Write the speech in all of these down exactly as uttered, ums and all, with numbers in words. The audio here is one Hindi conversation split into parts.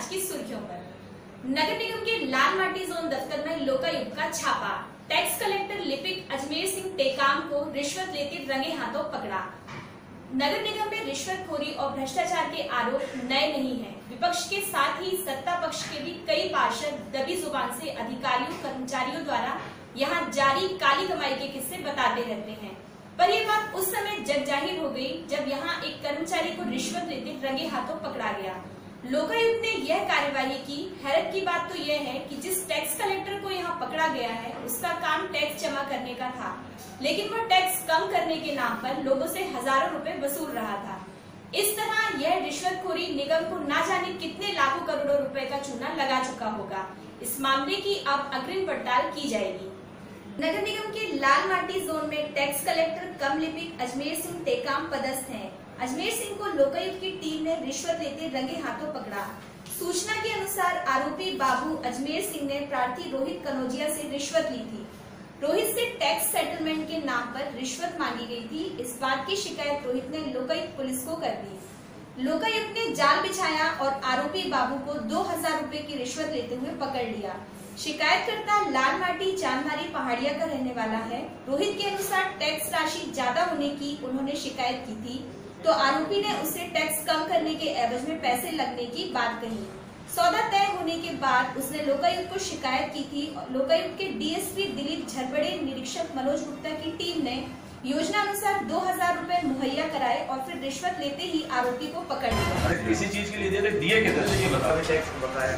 की सुर्खियों पर। नगर निगम के लाल माटी जोन दफ्तर में लोकायुक्त का छापा। टैक्स कलेक्टर लिपिक अजमेर सिंह टेकाम को रिश्वत लेते रंगे हाथों पकड़ा। नगर निगम में रिश्वतखोरी और भ्रष्टाचार के आरोप नए नहीं हैं। विपक्ष के साथ ही सत्ता पक्ष के भी कई पार्षद दबी जुबान से अधिकारियों कर्मचारियों द्वारा यहां जारी काली कमाई के किस्से बताते रहते हैं, पर यह बात उस समय जग जाहिर हो गई जब यहां एक कर्मचारी को रिश्वत लेते रंगे हाथों पकड़ा गया। लोकायुक्त ने यह कार्यवाही की। हैरत की बात तो यह है कि जिस टैक्स कलेक्टर को यहां पकड़ा गया है उसका काम टैक्स जमा करने का था, लेकिन वह टैक्स कम करने के नाम पर लोगों से हजारों रुपए वसूल रहा था। इस तरह यह रिश्वतखोरी निगम को ना जाने कितने लाखों करोड़ों रुपए का चूना लगा चुका होगा। इस मामले की अब अग्रिम पड़ताल की जाएगी। नगर निगम के लाल माटी जोन में टैक्स कलेक्टर कम लिपिक अजमेर सिंह टेकाम पदस्थ हैं। अजमेर सिंह को लोकायुक्त की टीम ने रिश्वत लेते रंगे हाथों पकड़ा। सूचना के अनुसार आरोपी बाबू अजमेर सिंह ने प्रार्थी रोहित कनौजिया से रिश्वत ली थी। रोहित से टैक्स सेटलमेंट के नाम पर रिश्वत मांगी गई थी। इस बात की शिकायत रोहित ने लोकायुक्त पुलिस को कर दी। लोकायुक्त ने जाल बिछाया और आरोपी बाबू को दो हजार रूपए की रिश्वत लेते हुए पकड़ लिया। शिकायतकर्ता लाल माटी चांदमारी पहाड़िया का रहने वाला है। रोहित के अनुसार टैक्स राशि ज्यादा होने की उन्होंने शिकायत की थी, तो आरोपी ने उससे टैक्स कम करने के एवज में पैसे लगने की बात कही। सौदा तय होने के बाद उसने लोकायुक्त को शिकायत की थी। लोकायुक्त के डीएसपी दिलीप झरबड़े निरीक्षक मनोज गुप्ता की टीम ने योजना अनुसार दो हजार रूपए मुहैया कराए और फिर रिश्वत लेते ही आरोपी को पकड़ लिया। किसी चीज के लिए दिए कितने ये बता टैक्स बताया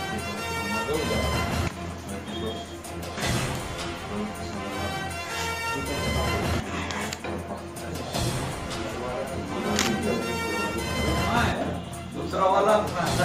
दूसरा वाला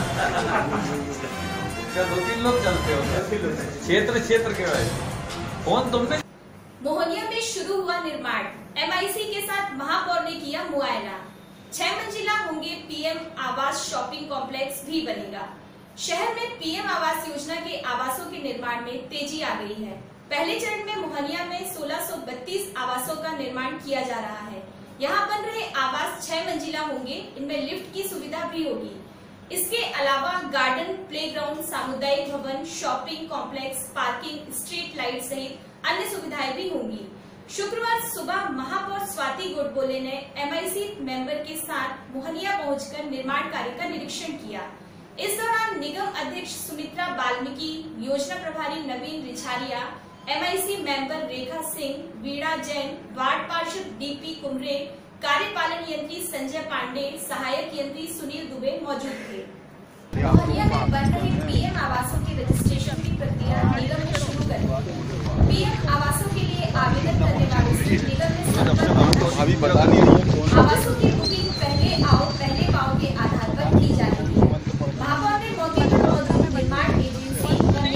क्या दो तीन लोग चलते हो क्षेत्र क्षेत्र के भाई फोन तुमने। मोहनिया में शुरू हुआ निर्माण। एमआईसी के साथ महापौर ने किया मुआयना। छह मंजिला होंगे पीएम आवास शॉपिंग कॉम्प्लेक्स भी बनेगा। शहर में पीएम आवास योजना के आवासों के निर्माण में तेजी आ गई है। पहले चरण में मोहनिया में सोलह सौ बत्तीस आवासों का निर्माण किया जा रहा है। यहाँ बन रहे आवास छह मंजिला होंगे। इनमें लिफ्ट की सुविधा भी होगी। इसके अलावा गार्डन, प्लेग्राउंड, सामुदायिक भवन, shopping complex, parking, street light सहित अन्य सुविधाएं भी होंगी। शुक्रवार सुबह महापौर स्वाति गोडबोले ने एमआईसी मेंबर के साथ मोहनिया पहुंचकर निर्माण कार्य का निरीक्षण किया। इस दौरान निगम अध्यक्ष सुमित्रा बाल्मीकि, योजना प्रभारी Naveen Richhariya, MIC member Rekha Singh, Veena Jain, ward पार्षद डीपी कुमरे, कार्यपालन यंत्री संजय पांडे, सहायक यंत्री सुनील दुबे मौजूद थे। मोहनिया में बन रहे पीएम आवासों की रजिस्ट्रेशन की प्रक्रिया निगम ने शुरू कर दी। पीएम आवासों के लिए आवेदन करने वालों से निगम ने संपर्क किया। आवासों की बुकिंग पहले आओ पहले पाओ के आधार पर की जा रही है। महापौर ने मौके पर मौजूद निर्माण एजेंसी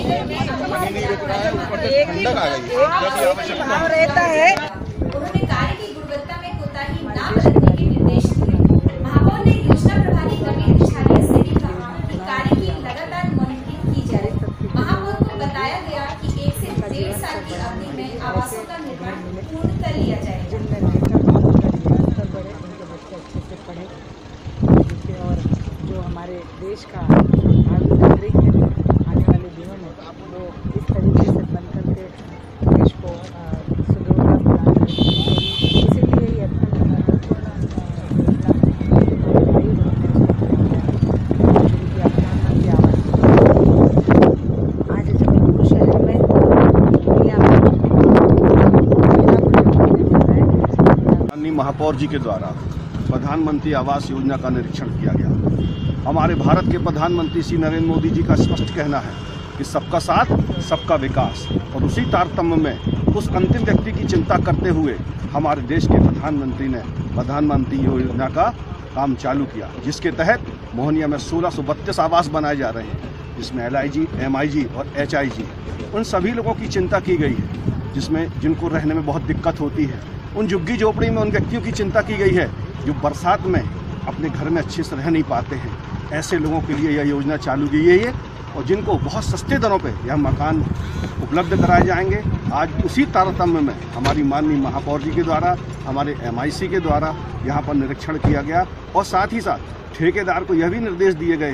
रहता है। उन्होंने कार्य की गुणवत्ता में कोताही न बरतने के निर्देश दिए। महापौर ने योजना प्रभारी नवीन रिछारिया से भी कहा कि कार्य की लगातार मॉनिटरिंग की जाए। महापौर को बताया गया कि एक से डेढ़ साल की अवधि में आवासों का निर्माण पूर्ण कर लिया जाएगा। और जो हमारे देश का भावी नागरिक है, आने वाले दिनों में वो इस तरीके से बन करके देश को सुदृढ़ बनाना, इसीलिए ये अत्यंत महत्वपूर्ण आज जबलपुर शहर में माननीय महापौर जी के द्वारा प्रधानमंत्री आवास योजना का निरीक्षण किया गया। हमारे भारत के प्रधानमंत्री श्री नरेंद्र मोदी जी का स्पष्ट कहना है कि सबका साथ सबका विकास, और उसी तारतम्य में उस अंतिम व्यक्ति की चिंता करते हुए हमारे देश के प्रधानमंत्री ने प्रधानमंत्री योजना का काम चालू किया, जिसके तहत मोहनिया में सोलह सौ बत्तीस आवास बनाए जा रहे हैं, जिसमें एल आई जी, एम आई जी और एच आई जी उन सभी लोगों की चिंता की गई है, जिसमें जिनको रहने में बहुत दिक्कत होती है। उन झुग्गी झोपड़ी में उन व्यक्तियों की चिंता की गई है जो बरसात में अपने घर में अच्छे से रह नहीं पाते हैं। ऐसे लोगों के लिए यह योजना चालू की गई है और जिनको बहुत सस्ते दरों पे यह मकान उपलब्ध कराए जाएंगे। आज उसी तारतम्य में हमारी माननीय महापौर जी के द्वारा, हमारे एम आई सी के द्वारा यहाँ पर निरीक्षण किया गया और साथ ही साथ ठेकेदार को यह भी निर्देश दिए गए हैं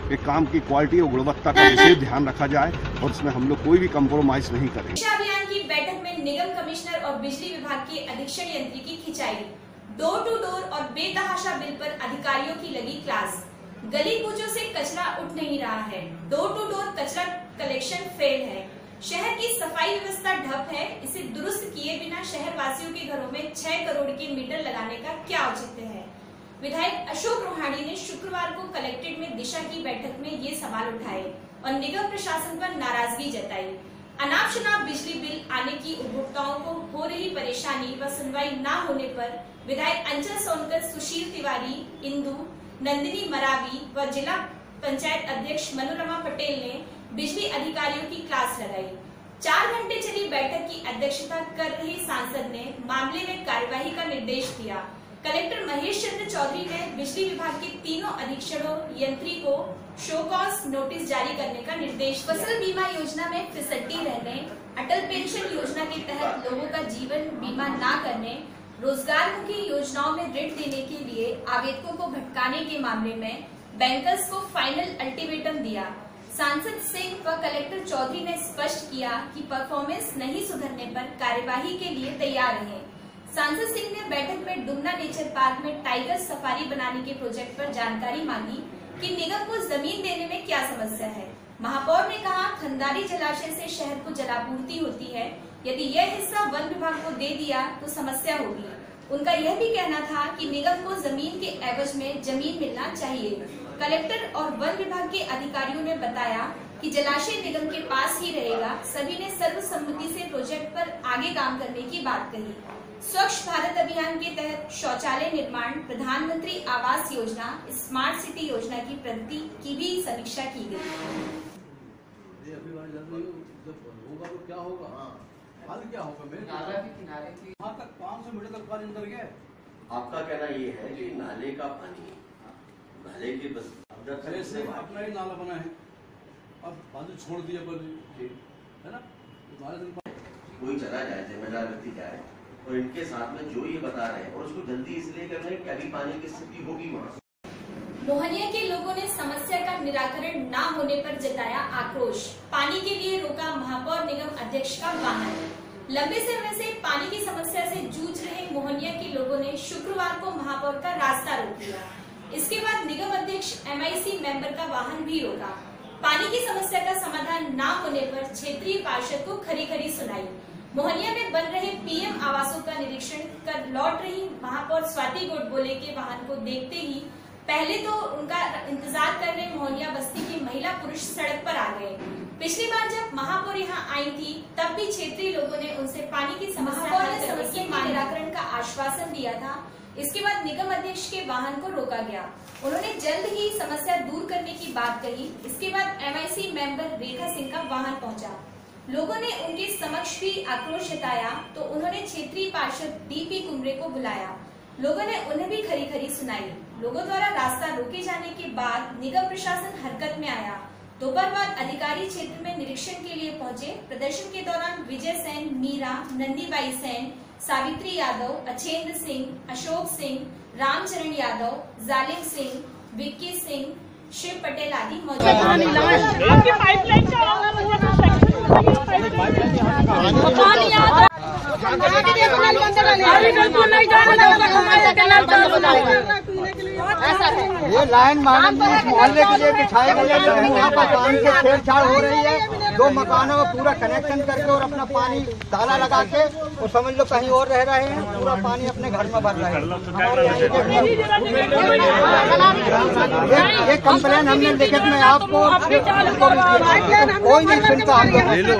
कि काम की क्वालिटी और गुणवत्ता का विशेष ध्यान रखा जाए और इसमें हम लोग कोई भी कंप्रोमाइज नहीं करेंगे। शिक्षा अभियान की बैठक में निगम कमिश्नर और बिजली विभाग के अधीक्षण यंत्री की खिंचाई, डोर टू डोर और बेतहाशा बिल पर अधिकारियों की लगी क्लास। गली कूचों से कचरा उठ नहीं रहा है, डोर टू डोर कचरा कलेक्शन फेल है, शहर की सफाई व्यवस्था ठप है। इसे दुरुस्त किए बिना शहर वासियों के घरों में छह करोड़ के मीटर लगाने का क्या औचित्य है? विधायक अशोक रोहाणी ने शुक्रवार को कलेक्ट्रेट में दिशा की बैठक में ये सवाल उठाए और निगम प्रशासन पर नाराजगी जताई। अनाप शनाप बिजली बिल आने की उपभोक्ताओं को हो रही परेशानी व सुनवाई न होने पर विधायक अंचल सोनकर, सुशील तिवारी, इंदु, नंदिनी मरावी व जिला पंचायत अध्यक्ष मनोरमा पटेल ने बिजली अधिकारियों की क्लास लगाई। चार घंटे चली बैठक की अध्यक्षता कर रही सांसद ने मामले में कार्यवाही का निर्देश दिया। कलेक्टर महेश चंद्र चौधरी ने बिजली विभाग के तीनों अधीक्षणों यंत्री को शो कॉज नोटिस जारी करने का निर्देश। फसल बीमा योजना में फिसड्डी रहने, अटल पेंशन योजना के तहत लोगों का जीवन बीमा न करने, रोजगारमुखी योजनाओं में ऋण देने के लिए आवेदकों को भटकाने के मामले में बैंकर्स को फाइनल अल्टीमेटम दिया। सांसद सिंह व कलेक्टर चौधरी ने स्पष्ट किया कि परफॉर्मेंस नहीं सुधरने पर कार्यवाही के लिए तैयार रहे। सांसद सिंह ने बैठक में डुमना नेचर पार्क में टाइगर सफारी बनाने के प्रोजेक्ट पर जानकारी मांगी कि निगम को जमीन देने में क्या समस्या है। महापौर ने कहा, खंदारी जलाशय से शहर को जलापूर्ति होती है, यदि यह हिस्सा वन विभाग को दे दिया तो समस्या होगी। उनका यह भी कहना था कि निगम को जमीन के एवज में जमीन मिलना चाहिए। कलेक्टर और वन विभाग के अधिकारियों ने बताया कि जलाशय निगम के पास ही रहेगा। सभी ने सर्वसम्मति से प्रोजेक्ट पर आगे काम करने की बात कही। स्वच्छ भारत अभियान के तहत शौचालय निर्माण, प्रधानमंत्री आवास योजना, स्मार्ट सिटी योजना की प्रगति की भी समीक्षा की गई। होगा तो क्या होगा, हाल क्या होगा? मेरे नाला के किनारे की वहाँ तक पाँच सौ मीटर तक पानी अंदर गया। आपका कहना ये है कि नाले का पानी, नाले के बस से अपना ही नाला बना है, अब बाजू छोड़ दिया है ना, कोई चला जाए, जिम्मेदार व्यक्ति जाए और इनके साथ में जो ये बता रहे हैं और उसको जल्दी इसलिए करना है कि अभी पानी की स्थिति होगी वहाँ। मोहनिया के लोगों ने समस्या का निराकरण न होने पर जताया आक्रोश। पानी के लिए रोका महापौर निगम अध्यक्ष का वाहन। लंबे समय से पानी की समस्या से जूझ रहे मोहनिया के लोगों ने शुक्रवार को महापौर का रास्ता रोक दिया। इसके बाद निगम अध्यक्ष एमआईसी मेंबर का वाहन भी रोका। पानी की समस्या का समाधान न होने पर क्षेत्रीय पार्षद को खरी खरी सुनाई। मोहनिया में बन रहे पीएम आवासों का निरीक्षण कर लौट रही महापौर स्वाति गोडबोले के वाहन को देखते ही पहले तो उनका इंतजार कर रहे मोहनिया बस्ती के महिला पुरुष सड़क पर आ गए। पिछली बार जब महापौर यहाँ आई थी तब भी क्षेत्रीय लोगों ने उनसे पानी की समस्या के निराकरण का आश्वासन दिया था। इसके बाद निगम अध्यक्ष के वाहन को रोका गया। उन्होंने जल्द ही समस्या दूर करने की बात कही। इसके बाद एमआईसी मेंबर रेखा सिंह का वाहन पहुंचा। लोगों ने उनके समक्ष भी आक्रोश जताया तो उन्होंने क्षेत्रीय पार्षद डीपी कुमरे को बुलाया। लोगों ने उन्हें भी खरी खरी सुनाई। लोगों द्वारा रास्ता रोके जाने के बाद निगम प्रशासन हरकत में आया। दोपहर बाद अधिकारी क्षेत्र में निरीक्षण के लिए पहुंचे। प्रदर्शन के दौरान विजय सेन, मीरा, नंदीबाई सेन, सावित्री यादव, अछेंद्र सिंह, अशोक सिंह, रामचरण यादव, जालिम सिंह, विक्की सिंह, शिव पटेल आदि मौजूद ये लाइन मोहल्ले के लिए बिछाई गई है, लेकिन यहाँ पर पानी से छेड़छाड़ हो रही है। दो मकानों में पूरा कनेक्शन करके और अपना पानी ताला लगा के और समझ लो कहीं और रह रहे हैं, पूरा पानी अपने घर में भर रहे हैं। ये कंप्लेन हमने लिखित में आपको कोई नहीं सुनता। हम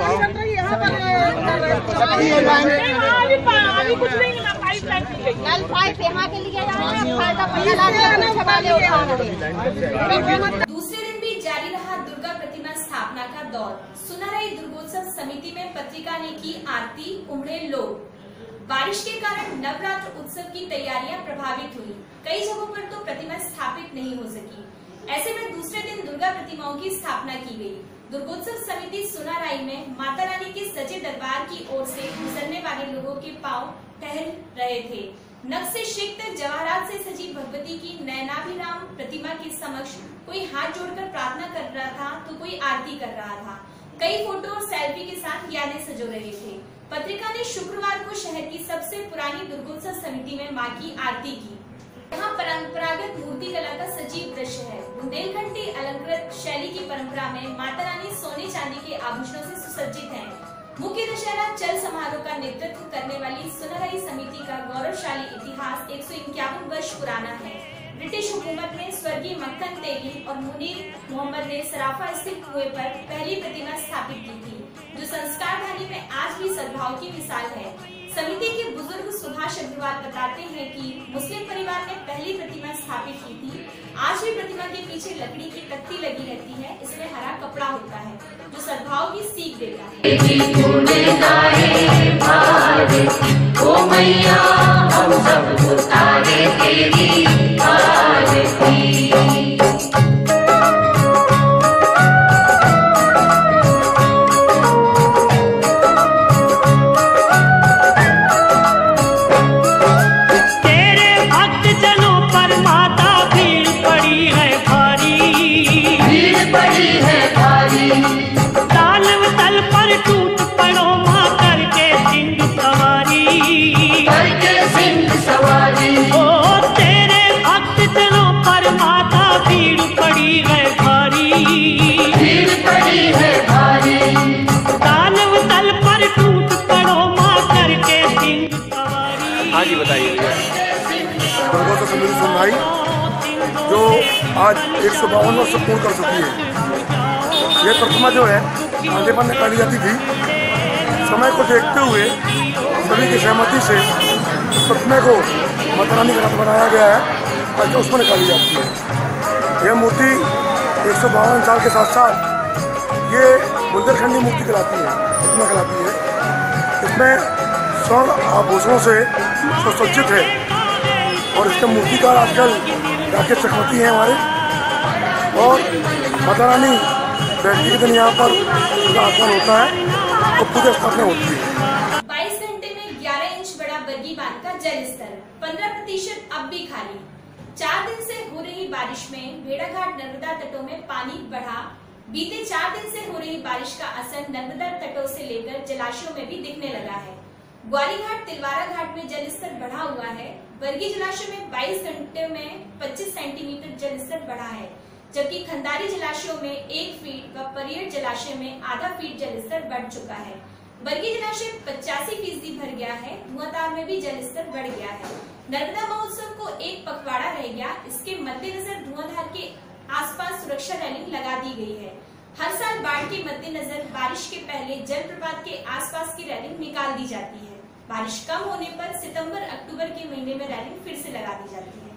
दूसरे दिन भी जारी रहा दुर्गा प्रतिमा स्थापना का दौर। सुनाराई दुर्गोत्सव समिति में पत्रिका ने की आरती, उमड़े लोग। बारिश के कारण नवरात्र उत्सव की तैयारियां प्रभावित हुई। कई जगहों पर तो प्रतिमा स्थापित नहीं हो सकी। ऐसे में दूसरे दिन दुर्गा प्रतिमाओं की स्थापना की गई। दुर्गोत्सव समिति सुनाराई में माता रानी के सजे दरबार की ओर से गुजरने वाले लोगों के पांव टहल रहे थे। नक्शेशिक्त जवाहरात से सजी भगवती की नयनाभिराम प्रतिमा के समक्ष कोई हाथ जोड़कर प्रार्थना कर रहा था तो कोई आरती कर रहा था। कई फोटो और सेल्फी के साथ यादें सजो रहे थे। पत्रिका ने शुक्रवार को शहर की सबसे पुरानी दुर्गोत्सव समिति में मां की आरती की। यहाँ परंपरागत मूर्ति कला का सजीव दृश्य है। बुंदेलखंडी अलंकृत शैली की परंपरा में माता रानी सोने चांदी के आभूषणों से सुसज्जित हैं। मुख्य दशहरा चल समारोह का नेतृत्व करने वाली सुनहराई समिति का गौरवशाली इतिहास एक सौ इक्यावन वर्ष पुराना है। ब्रिटिश हुकूमत ने स्वर्गीय मक्खन तेली और मुनीर मोहम्मद ने सराफा स्थित कुएं पर पहली प्रतिमा स्थापित की थी, जो संस्कार धानी में आज भी सद्भाव की मिसाल है। समिति के बुजुर्ग सुभाष अग्रवाल बताते हैं कि मुस्लिम परिवार ने पहली प्रतिमा स्थापित की थी। आज भी प्रतिमा के पीछे लकड़ी की तख्ती लगी रहती है। इसमें हरा कपड़ा होता है जो सद्भाव की सीख देता है। दुर्गोत्सव समिति सुनवाई जो आज एक सौ बावन वर्ष पूर्ण कर चुकी है। ये प्रतिमा जो है आंदेपन में काटी जाती थी। समय को देखते हुए सभी की सहमति से प्रतिमा को माता रानी का रथ बनाया गया है ताकि उसमें निकाली जाती है। यह मूर्ति एक सौ बावन साल के साथ साथ ये बुंदेलखंडी मूर्ति कहलाती है, प्रतिमा कहलाती है। इसमें स्वर्ण आभूषणों से सुसज्जित है और इसके मूर्तिकार आजकल राकेश चक्रवर्ती हैं हमारे, और माता रानी बैठने के दिन यहाँ पर पूजा आगमन होता है और पूजा स्थापना होती है। बाईस घंटे में ग्यारह इंच बढ़ा बरगी बांध का जल स्तर, पंद्रह प्रतिशत अब भी खाली। चार दिन से हो रही बारिश में भेड़ाघाट नर्मदा तटों में पानी बढ़ा। बीते चार दिन से हो रही बारिश का असर नर्मदा तटों से लेकर जलाशयों में भी दिखने लगा है। ग्वारी घाट तिलवारा घाट में जल स्तर बढ़ा हुआ है। बरगी जलाशय में बाईस घंटे में पच्चीस सेंटीमीटर जल स्तर बढ़ा है, जबकि खंडारी जलाशयों में एक फीट व परियट जलाशय में आधा फीट जल स्तर बढ़ चुका है। बरगी जलाशय पचासी फीसदी भर गया है। धुआंधार में भी जल स्तर बढ़ गया है। नर्मदा महोत्सव को एक पखवाड़ा रह गया। इसके मद्देनजर धुआंधार के आसपास सुरक्षा रेलिंग लगा दी गई है। हर साल बाढ़ के मद्देनजर बारिश के पहले जल प्रपात के आसपास की रेलिंग निकाल दी जाती है। बारिश कम होने पर सितंबर अक्टूबर के महीने में रेलिंग फिर से लगा दी जाती है।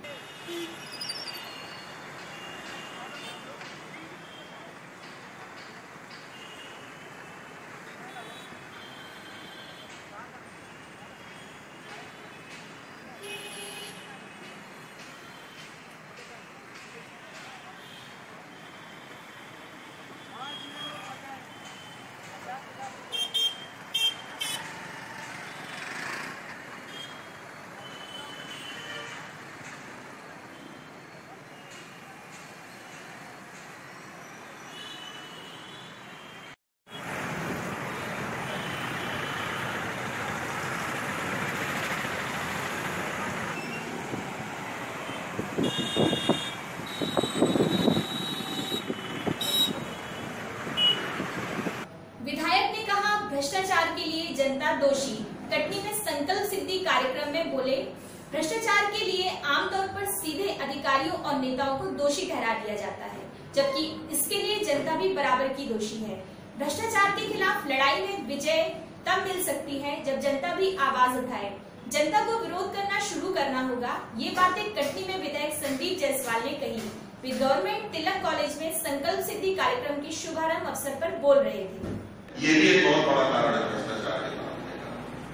विधायक ने कहा भ्रष्टाचार के लिए जनता दोषी। कटनी में संकल्प सिद्धि कार्यक्रम में बोले, भ्रष्टाचार के लिए आमतौर पर सीधे अधिकारियों और नेताओं को दोषी ठहरा दिया जाता है, जबकि इसके लिए जनता भी बराबर की दोषी है। भ्रष्टाचार के खिलाफ लड़ाई में विजय तब मिल सकती है जब जनता भी आवाज उठाए। जनता को विरोध करना शुरू करना होगा। ये बातें कटनी में विधायक संदीप जायसवाल ने कही। वे गवर्नमेंट तिलक कॉलेज में संकल्प सिद्धि कार्यक्रम के शुभारंभ अवसर पर बोल रहे थे। ये भी एक बहुत बड़ा कारण है भ्रष्टाचार के मामले का।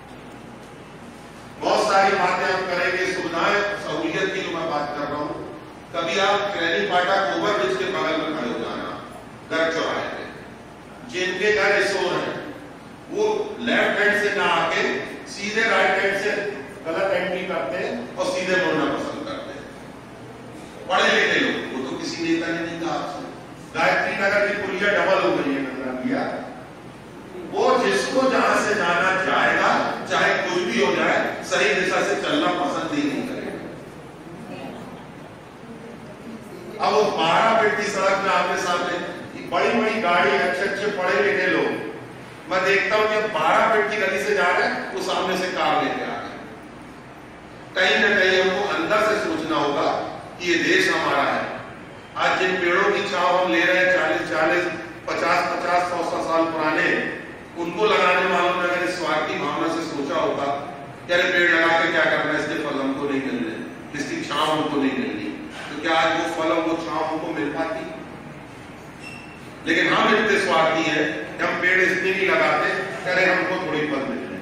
बहुत सारी बातें हम करेंगे, सुविधाएं सहूलियत की जो मैं बात कर रहा हूँ। कभी आप ट्रेनिंग फाटक ओवर ब्रिज के बगल में खड़े हो जाना, घर चौराहे पे, जिनके घर एसोर है वो लेफ्ट हैंड से ना आके सीधे राइट हैंड से गलत एंट्री कर करते हैं और सीधे मुड़ना पसंद करते हैं। पढ़े लिखे लोग, वो तो किसी नेता ने नहीं कहा आपसे। गायत्री नगर की पुलिया डबल हो गई है गंगा किया, वो जिसको जहां से जाना जाएगा, चाहे कुछ भी हो जाए, सही दिशा से चलना पसंद ही नहीं करेगा। अब वो बारह फीट की सड़क में आपके सामने बड़ी बड़ी गाड़ी, अच्छे अच्छे पढ़े लिखे लोग, मैं देखता हूं कि बारह फीट की गली से जा रहे हैं, वो सामने से कार लेके आ रहे हैं। कहीं ना कहीं हमको अंदर से सोचना होगा कि ये देश हमारा है। आज जिन पेड़ों की छांव हम ले रहे हैं, चालीस चालीस पचास पचास सौ सौ साल पुराने, उनको लगाने वालों ने अगर इस स्वार्थी भावना से सोचा होगा कि अरे पेड़ लगा के क्या करना है, इसके फल हमको नहीं मिल रहे, इसकी छांव हमको नहीं मिल रही, तो क्या आज वो फल और वो छांव हमको मिल पाती? लेकिन हम इतने स्वार्थी हैं कि हम पेड़ इसलिए नहीं लगाते, अरे हमको थोड़ी फल मिल रहे।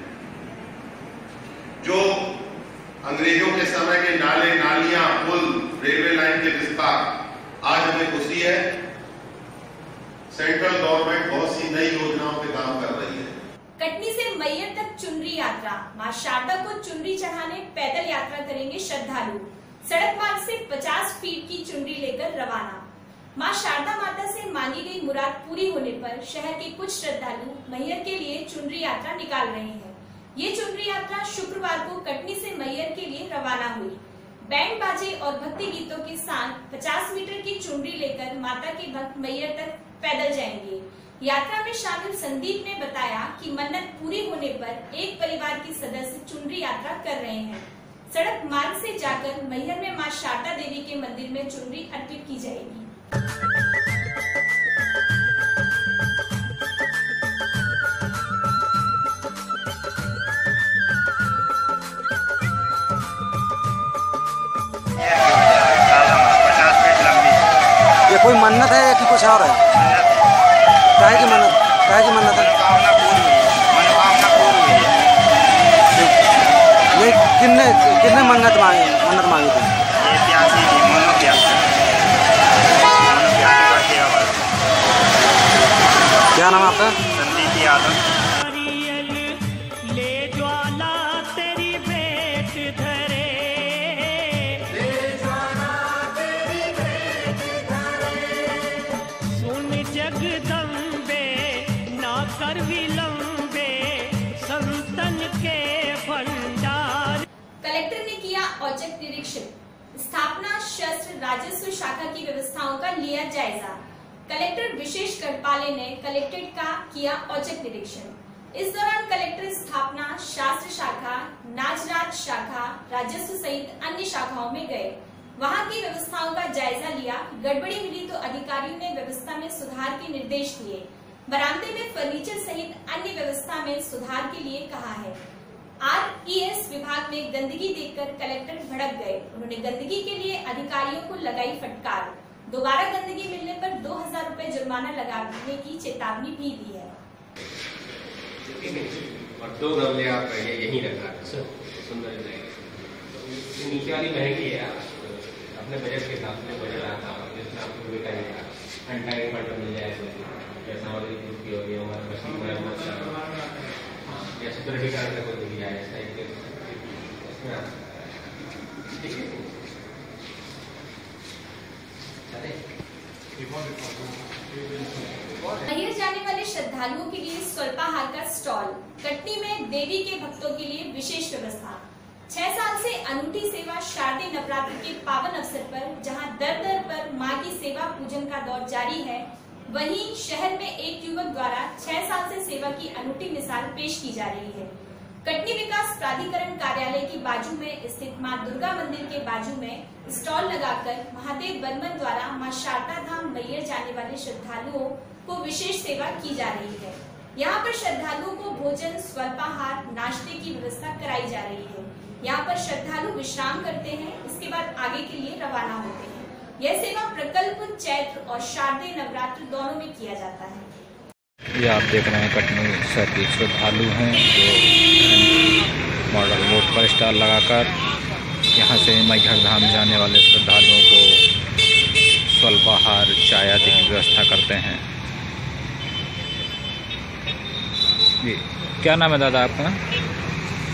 जो अंग्रेजों के समय के नाले, नालियां, पुल, रेलवे लाइन के विस्तार, आज हमें खुशी है सेंट्रल गवर्नमेंट बहुत सी नई योजनाओं पे काम कर रही है। कटनी से मैयर तक चुनरी यात्रा, मां शारदा को चुनरी चढ़ाने पैदल यात्रा करेंगे श्रद्धालु। सड़क मार्ग से पचास फीट की चुनरी लेकर रवाना। मां शारदा माता से मांगी गई मुराद पूरी होने पर शहर के कुछ श्रद्धालु मैयर के लिए चुनरी यात्रा निकाल रहे हैं। ये चुनरी यात्रा शुक्रवार को कटनी से मैयर के लिए रवाना हुई। बैंड बाजे और भक्ति गीतों के साथ पचास मीटर की चुनरी लेकर माता के भक्त मैयर तक पैदल जाएंगे। यात्रा में शामिल संदीप ने बताया कि मन्नत पूरी होने पर एक परिवार के सदस्य चुनरी यात्रा कर रहे हैं। सड़क मार्ग से जाकर मैहर में मां शारदा देवी के मंदिर में चुनरी अर्पित की जाएगी। ये कोई मन्नत है कि कुछ और है? काहे की मन्नत, काहे की मन्नत है? ये किन्ने किन्ने मन्नत मांगे मन्नत मांगी थी? क्या नाम आपका? संदीप यादव। कलेक्टर ने किया औचक निरीक्षण, स्थापना शस्त्र राजस्व शाखा की व्यवस्थाओं का लिया जायजा। कलेक्टर विशेष गढ़पाले ने कलेक्ट्रेट का किया औचक निरीक्षण। इस दौरान कलेक्टर स्थापना शास्त्र शाखा, नाचराज शाखा, राजस्व सहित अन्य शाखाओं में गए, वहां की व्यवस्थाओं का जायजा लिया। गड़बड़ी मिली तो अधिकारियों ने व्यवस्था में सुधार के निर्देश दिए। बरामदे में फर्नीचर सहित अन्य व्यवस्था में सुधार के लिए कहा है। आरईएस विभाग में गंदगी देखकर कलेक्टर भड़क गए। उन्होंने गंदगी के लिए अधिकारियों को लगाई फटकार। दोबारा गंदगी मिलने पर दो हजार रूपए जुर्माना लगाने की चेतावनी भी दी है। और दो गमले आप यही रखा सुंदर लगेगा। नीचे वाली महंगी है, अपने बजट के हिसाब से बजट आता है, जिसमें आपको बेटा नहीं था एंटायर फंड मिल जाए, सामग्री पूर्ति होगी, हमारे मशीन या सिक्योरिटी गार्ड को दी जाए, इस टाइप के इसमें ठीक है। मैहर जाने वाले श्रद्धालुओं के लिए स्वल्पाहार का स्टॉल। कटनी में देवी के भक्तों के लिए विशेष व्यवस्था। छह साल से अनूठी सेवा शारदीय नवरात्र के पावन अवसर पर जहां दर दर पर मां की सेवा पूजन का दौर जारी है, वहीं शहर में एक युवक द्वारा छह साल से सेवा की अनूठी मिसाल पेश की जा रही है। कटनी विकास प्राधिकरण कार्यालय की बाजू में स्थित मां दुर्गा मंदिर के बाजू में स्टॉल लगाकर महादेव बर्मन द्वारा मां शारदा धाम मैहर जाने वाले श्रद्धालुओं को विशेष सेवा की जा रही है। यहाँ पर श्रद्धालुओं को भोजन, स्वल्पाहार, नाश्ते की व्यवस्था कराई जा रही है। यहाँ पर श्रद्धालु विश्राम करते हैं, इसके बाद आगे के लिए रवाना होते हैं। यह सेवा प्रकल्प चैत्र और शारदीय नवरात्र दोनों में किया जाता है। ये आप देख रहे हैं कटनी से के श्रद्धालु हैं जो मॉडल बोर्ड पर स्टॉल लगाकर यहाँ से मैहर धाम जाने वाले श्रद्धालुओं को स्वल्पाहार, चाय आदि की व्यवस्था करते हैं। ये क्या नाम है दादा आपका?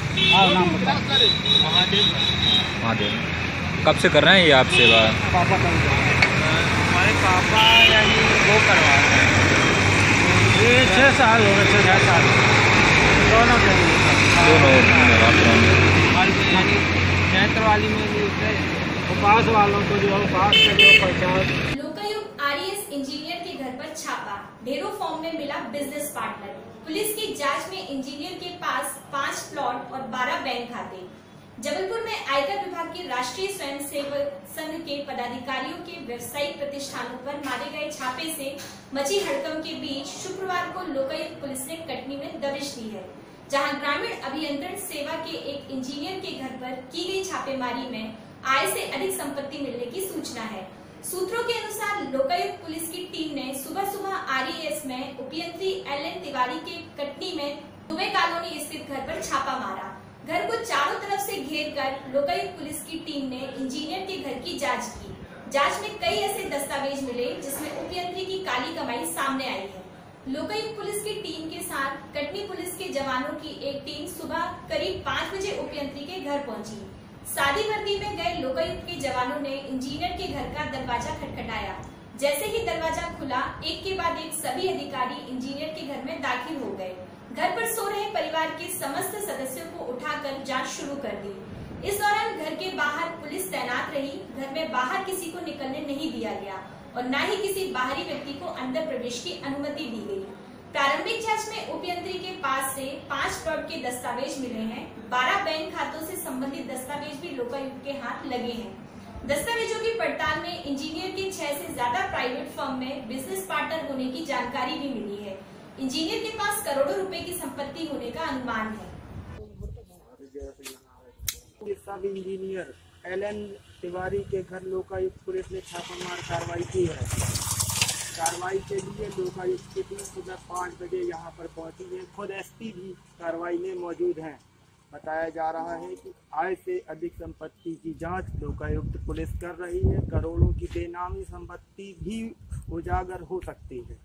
नाम बताओ। महादेव। कब से कर रहे हैं ये आप सेवा? पापा का हमारे पापा यानी वो करवा रहे हैं, ये छः साल हो गए, छः छः साल दोनों के दोनों नवरात्रों में। यानी चैत्र वाली में भी उपवास वालों को जो उपवास के जो प्रचार। लोकायुक्त आरईएस इंजीनियर के घर पर छापा, ढेरों फॉर्म में मिला बिजनेस पार्टनर। पुलिस की जांच में इंजीनियर के पास पाँच प्लॉट और बारह बैंक खाते। जबलपुर में आयकर विभाग के राष्ट्रीय स्वयंसेवक संघ के पदाधिकारियों के व्यवसायिक प्रतिष्ठानों पर मारे गए छापे से मची हड़कंप के बीच शुक्रवार को लोकायुक्त पुलिस ने कटनी में दबिश दी है, जहां ग्रामीण अभियंत्रण सेवा के एक इंजीनियर के घर पर की गई छापेमारी में आय से अधिक संपत्ति मिलने की सूचना है। सूत्रों के अनुसार लोकायुक्त पुलिस की टीम ने सुबह सुबह आरईएस में उपयंत्री एल एन तिवारी के कटनी में दुबे कॉलोनी स्थित घर पर छापा मारा। घर को चारों तरफ से घेर कर लोकायुक्त पुलिस की टीम ने इंजीनियर के घर की जांच की। जांच में कई ऐसे दस्तावेज मिले जिसमें उपयंत्री की काली कमाई सामने आई है। लोकायुक्त पुलिस की टीम के साथ कटनी पुलिस के जवानों की एक टीम सुबह करीब पाँच बजे उपयंत्री के घर पहुंची। सादी वर्दी में गए लोकायुक्त के जवानों ने इंजीनियर के घर का दरवाजा खटखटाया। जैसे ही दरवाजा खुला, एक के बाद एक सभी अधिकारी इंजीनियर के घर में दाखिल हो गए। घर पर सो रहे परिवार के समस्त सदस्यों को उठाकर जांच शुरू कर दी। इस दौरान घर के बाहर पुलिस तैनात रही। घर में बाहर किसी को निकलने नहीं दिया गया और न ही किसी बाहरी व्यक्ति को अंदर प्रवेश की अनुमति दी गई। प्रारंभिक जांच में उपयंत्री के पास से पाँच प्लॉट के दस्तावेज मिले हैं। बारह बैंक खातों से संबंधित दस्तावेज भी लोकायुक्त के हाथ लगे हैं। दस्तावेजों की पड़ताल में इंजीनियर के छह से ज्यादा प्राइवेट फर्म में बिजनेस पार्टनर होने की जानकारी भी मिली है। इंजीनियर के पास करोड़ों रुपए की संपत्ति होने का अनुमान है। सब इंजीनियर एल एन तिवारी के घर लोकायुक्त पुलिस ने छापामार कार्रवाई की है। कार्रवाई के लिए लोकायुक्त की टीम सुबह पाँच बजे यहाँ पर पहुंची है। खुद एसपी भी कार्रवाई में मौजूद हैं। बताया जा रहा है कि आय से अधिक संपत्ति की जांच लोकायुक्त पुलिस कर रही है। करोड़ों की बेनामी संपत्ति भी उजागर हो सकती है।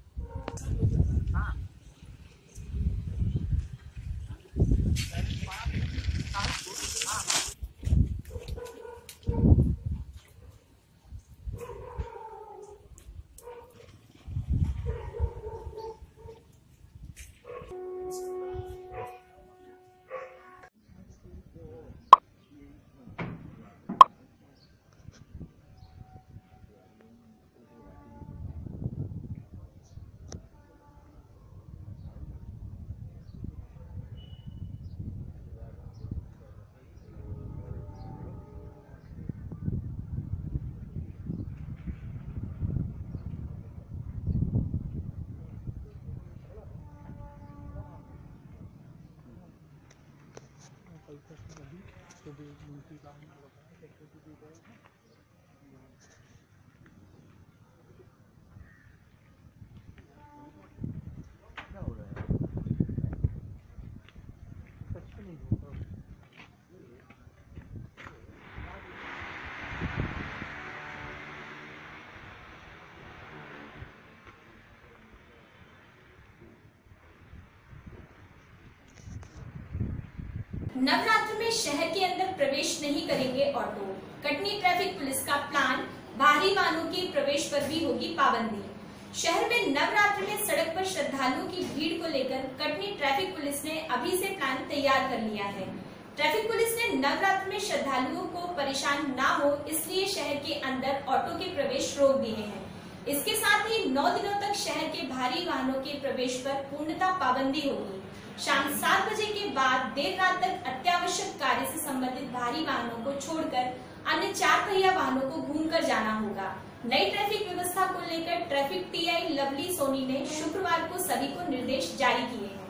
नवरात्र में शहर के अंदर प्रवेश नहीं करेंगे ऑटो। कटनी ट्रैफिक पुलिस का प्लान, बाहरी वाहनों के प्रवेश पर भी होगी पाबंदी। शहर में नवरात्र में सड़क पर श्रद्धालुओं की भीड़ को लेकर कटनी ट्रैफिक पुलिस ने अभी से प्लान तैयार कर लिया है। ट्रैफिक पुलिस ने नवरात्र में श्रद्धालुओं को परेशान ना हो इसलिए शहर के अंदर ऑटो के प्रवेश रोक दिए हैं। इसके साथ ही नौ दिनों तक शहर के भारी वाहनों के प्रवेश पर पूर्णतः पाबंदी होगी। शाम सात बजे के बाद देर रात तक अत्यावश्यक कार्य से संबंधित भारी वाहनों को छोड़कर अन्य चार पहिया वाहनों को घूमकर जाना होगा। नई ट्रैफिक व्यवस्था को लेकर ट्रैफिक टीआई लवली सोनी ने शुक्रवार को सभी को निर्देश जारी किए हैं।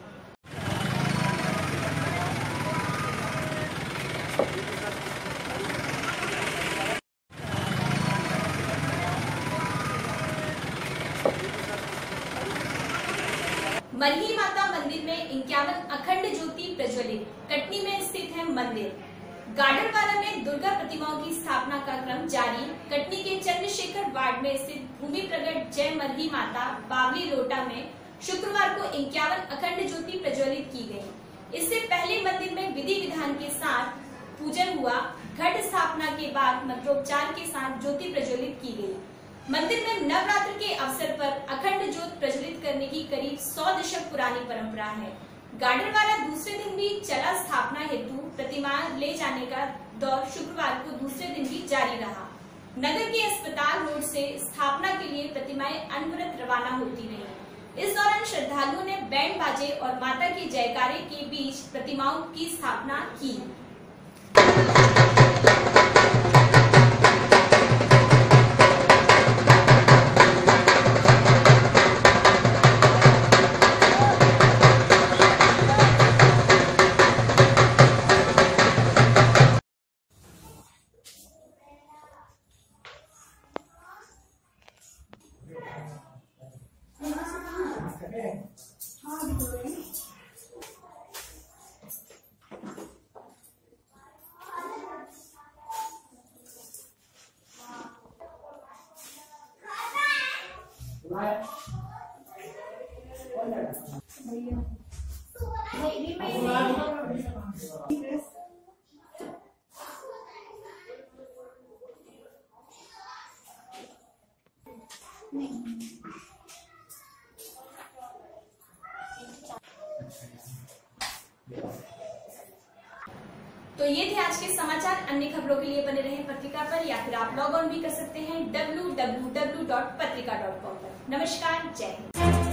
मरही माता मंदिर में इक्यावन अखंड ज्योति प्रज्वलित। कटनी में स्थित है मंदिर। गार्डनवाला में दुर्गा प्रतिमाओं की स्थापना का क्रम जारी। कटनी के चंद्रशेखर वार्ड में स्थित भूमि प्रगट जय मरही माता बावली लोटा में शुक्रवार को इक्यावन अखंड ज्योति प्रज्वलित की गई। इससे पहले मंदिर में विधि विधान के साथ पूजन हुआ। घट स्थापना के बाद मंत्रोपचार के साथ ज्योति प्रज्वलित की गई। मंदिर में नवरात्र के अवसर पर अखंड ज्योत प्रज्वलित करने की करीब सौ दशक पुरानी परंपरा है। गार्डन द्वारा दूसरे दिन भी चला। स्थापना हेतु प्रतिमा ले जाने का दौर शुक्रवार को दूसरे दिन भी जारी रहा। नगर के अस्पताल रोड से स्थापना के लिए प्रतिमाएं अनवरत रवाना होती रही। इस दौरान श्रद्धालुओं ने बैंड बाजे और माता की जयकारे के बीच प्रतिमाओं की स्थापना की। तो ये थे आज के समाचार। अन्य खबरों के लिए बने रहें पत्रिका पर या फिर आप लॉग ऑन भी कर सकते हैं W W W dot Patrika dot com पर। नमस्कार, जय हिंद।